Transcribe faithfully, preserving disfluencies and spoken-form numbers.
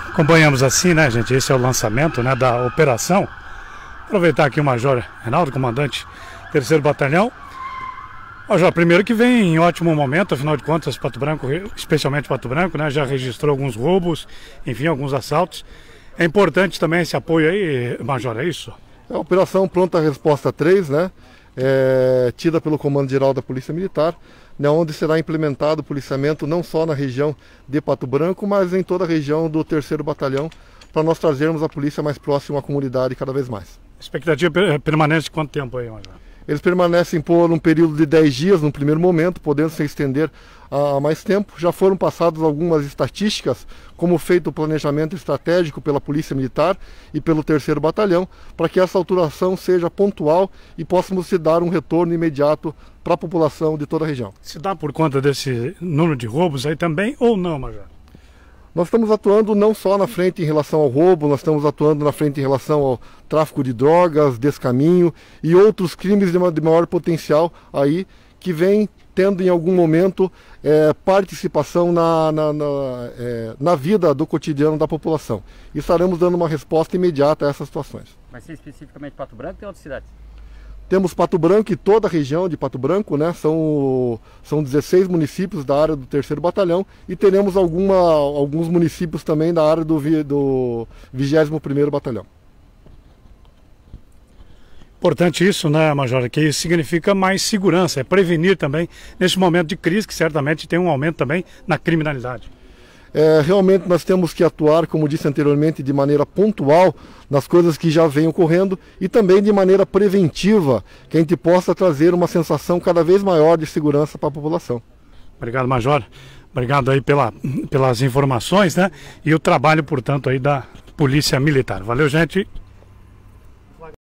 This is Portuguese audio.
Acompanhamos assim, né, gente? Esse é o lançamento, né, da operação. Aproveitar aqui o Major Reinaldo, comandante terceiro Batalhão. Major, primeiro que vem em ótimo momento, afinal de contas, Pato Branco, especialmente Pato Branco, né, já registrou alguns roubos, enfim, alguns assaltos. É importante também esse apoio aí, Major, é isso? É a Operação Pronta Resposta três, né, é, tida pelo Comando Geral da Polícia Militar, né, onde será implementado o policiamento não só na região de Pato Branco, mas em toda a região do terceiro Batalhão, para nós trazermos a polícia mais próxima à comunidade cada vez mais. A expectativa permanece de quanto tempo aí, Major? Eles permanecem por um período de dez dias no primeiro momento, podendo se estender a mais tempo. Já foram passadas algumas estatísticas, como feito o planejamento estratégico pela Polícia Militar e pelo terceiro Batalhão, para que essa alteração seja pontual e possamos se dar um retorno imediato para a população de toda a região. Se dá por conta desse número de roubos aí também ou não, Major? Nós estamos atuando não só na frente em relação ao roubo, nós estamos atuando na frente em relação ao tráfico de drogas, descaminho e outros crimes de maior potencial aí, que vem tendo em algum momento é, participação na, na, na, é, na vida do cotidiano da população. E estaremos dando uma resposta imediata a essas situações. Vai ser especificamente Pato Branco ou tem outras cidades? Temos Pato Branco e toda a região de Pato Branco, né? São, são dezesseis municípios da área do terceiro Batalhão e teremos alguma, alguns municípios também da área do, do vigésimo primeiro Batalhão. Importante isso, né, Major, que isso significa mais segurança, é prevenir também nesse momento de crise que certamente tem um aumento também na criminalidade. É, realmente nós temos que atuar, como disse anteriormente, de maneira pontual nas coisas que já vêm ocorrendo e também de maneira preventiva, que a gente possa trazer uma sensação cada vez maior de segurança para a população. Obrigado, Major. Obrigado aí pela, pelas informações, né? E o trabalho, portanto, aí da Polícia Militar. Valeu, gente.